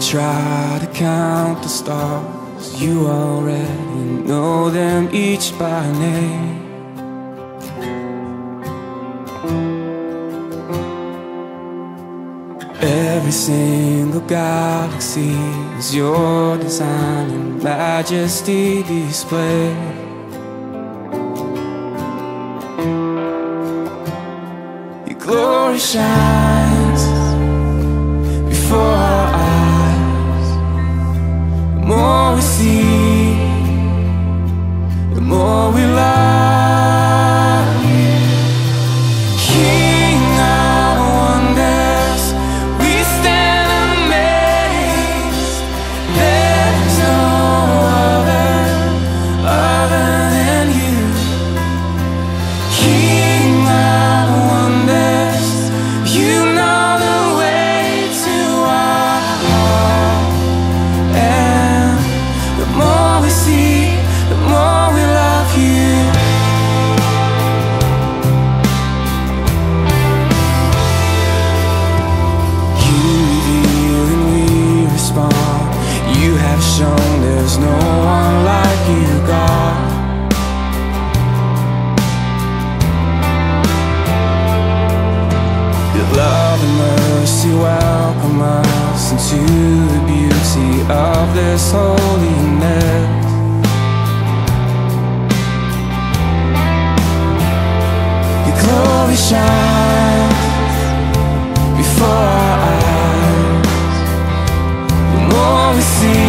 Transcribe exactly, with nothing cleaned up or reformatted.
try to count the stars, you already know them each by name. Every single galaxy is your design and majesty display. Your glory shines before our eyes. The more we see, the more we love you. King of wonders, we stand amazed. There's no other, other than you. King of wonders, you know the way to our heart. And the more we see, the more we love you. You reveal and we respond. You have shown there's no one like you, God. Your love and mercy welcome us into the beauty of this holiness. Your glory shines before our eyes. The more we see,